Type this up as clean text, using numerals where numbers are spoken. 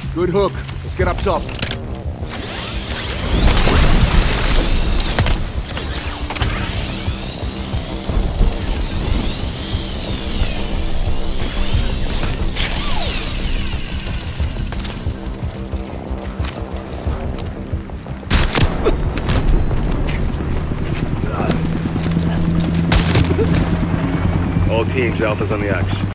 Good hook. Let's get up top. All teams, Alpha's on the X.